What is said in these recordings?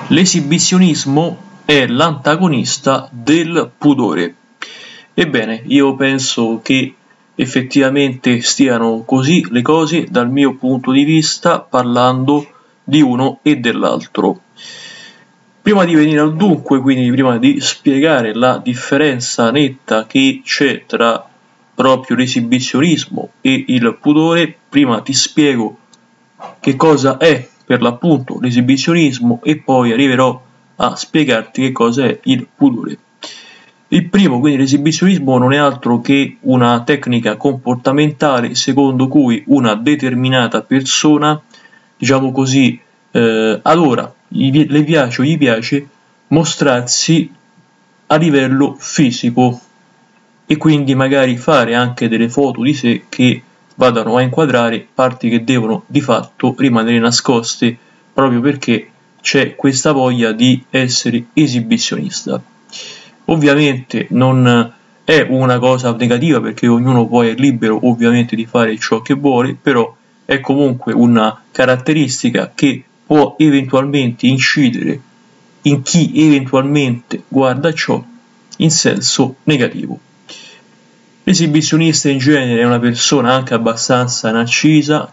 L'esibizionismo è l'antagonista del pudore. Ebbene, io penso che effettivamente stiano così le cose dal mio punto di vista, parlando di uno e dell'altro. Prima di venire al dunque, quindi prima di spiegare la differenza netta che c'è tra proprio l'esibizionismo e il pudore, prima ti spiego che cosa è per l'appunto l'esibizionismo e poi arriverò a spiegarti che cosa è il pudore. Il primo, quindi l'esibizionismo, non è altro che una tecnica comportamentale secondo cui una determinata persona, diciamo così, adora, le piace o gli piace mostrarsi a livello fisico e quindi magari fare anche delle foto di sé che vadano a inquadrare parti che devono di fatto rimanere nascoste proprio perché c'è questa voglia di essere esibizionista. Ovviamente non è una cosa negativa perché ognuno poi è libero ovviamente di fare ciò che vuole, però è comunque una caratteristica che può eventualmente incidere in chi eventualmente guarda ciò in senso negativo. L'esibizionista in genere è una persona anche abbastanza narcisista,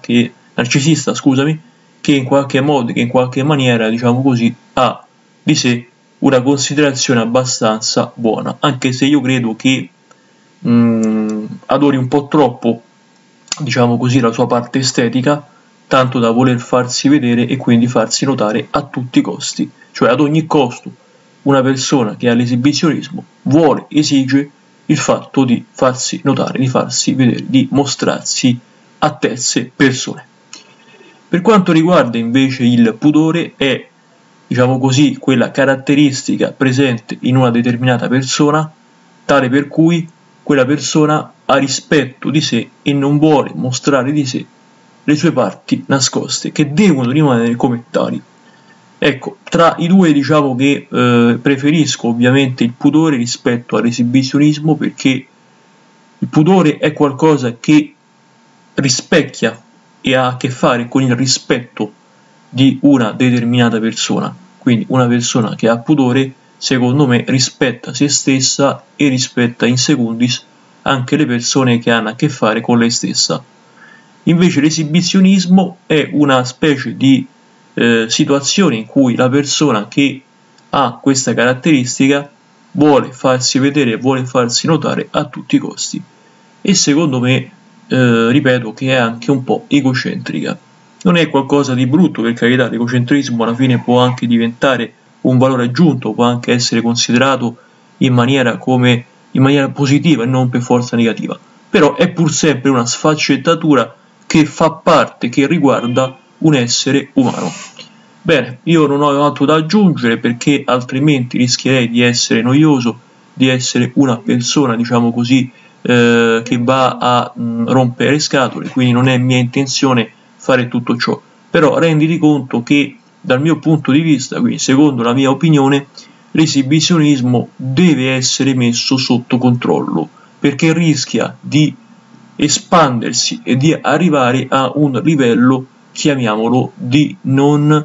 che in qualche modo, che in qualche maniera, diciamo così, ha di sé una considerazione abbastanza buona, anche se io credo che adori un po' troppo, diciamo così, la sua parte estetica, tanto da voler farsi vedere e quindi farsi notare a tutti i costi, cioè ad ogni costo una persona che ha l'esibizionismo esige il fatto di farsi notare, di farsi vedere, di mostrarsi a terze persone. Per quanto riguarda invece il pudore, è, diciamo così, quella caratteristica presente in una determinata persona, tale per cui quella persona ha rispetto di sé e non vuole mostrare di sé le sue parti nascoste, che devono rimanere come tali. Ecco, tra i due diciamo che preferisco ovviamente il pudore rispetto all'esibizionismo, perché il pudore è qualcosa che rispecchia e ha a che fare con il rispetto di una determinata persona. Quindi una persona che ha pudore, secondo me, rispetta se stessa e rispetta in secundis anche le persone che hanno a che fare con lei stessa. Invece l'esibizionismo è una specie di situazione in cui la persona che ha questa caratteristica vuole farsi vedere e vuole farsi notare a tutti i costi, e secondo me ripeto che è anche un po' egocentrica. Non è qualcosa di brutto, per carità, l'egocentrismo alla fine può anche diventare un valore aggiunto, può anche essere considerato in maniera positiva e non per forza negativa, però è pur sempre una sfaccettatura che fa parte, che riguarda un essere umano. Bene, io non ho altro da aggiungere perché altrimenti rischierei di essere noioso, di essere una persona, diciamo così, che va a rompere le scatole, quindi non è mia intenzione fare tutto ciò. Però renditi conto che dal mio punto di vista, quindi secondo la mia opinione, l'esibizionismo deve essere messo sotto controllo, perché rischia di espandersi e di arrivare a un livello, chiamiamolo, di non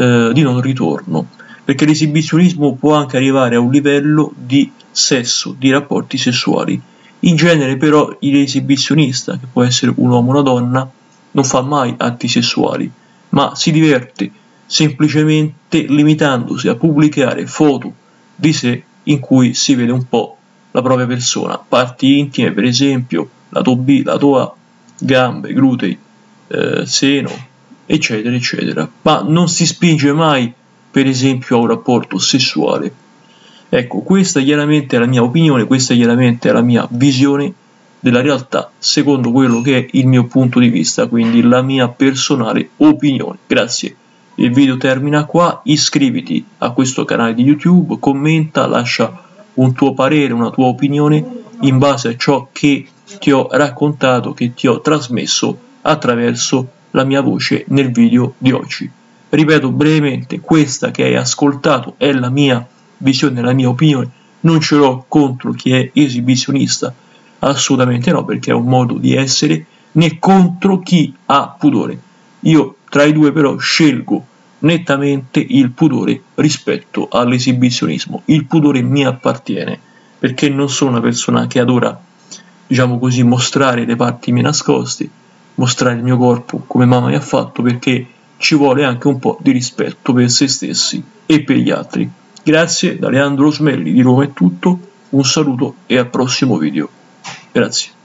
ritorno, perché l'esibizionismo può anche arrivare a un livello di sesso, di rapporti sessuali. In genere però l'esibizionista, che può essere un uomo o una donna, non fa mai atti sessuali, ma si diverte semplicemente limitandosi a pubblicare foto di sé in cui si vede un po' la propria persona, parti intime per esempio, lato B, lato A, gambe, glutei, seno, eccetera eccetera, ma non si spinge mai per esempio a un rapporto sessuale. Ecco, questa chiaramente è la mia opinione, questa chiaramente è la mia visione della realtà secondo quello che è il mio punto di vista, quindi la mia personale opinione. Grazie, il video termina qua, iscriviti a questo canale di YouTube, commenta, lascia un tuo parere, una tua opinione in base a ciò che ti ho raccontato, che ti ho trasmesso attraverso la mia voce nel video di oggi. Ripeto brevemente, questa che hai ascoltato è la mia visione, la mia opinione, non ce l'ho contro chi è esibizionista, assolutamente no, perché è un modo di essere, né contro chi ha pudore. Io tra i due però scelgo nettamente il pudore rispetto all'esibizionismo. Il pudore mi appartiene, perché non sono una persona che adora, diciamo così, mostrare le parti mie nascoste, mostrare il mio corpo come mamma mi ha fatto, perché ci vuole anche un po' di rispetto per se stessi e per gli altri. Grazie, da Leandro Smelli di Roma è tutto, un saluto e al prossimo video. Grazie.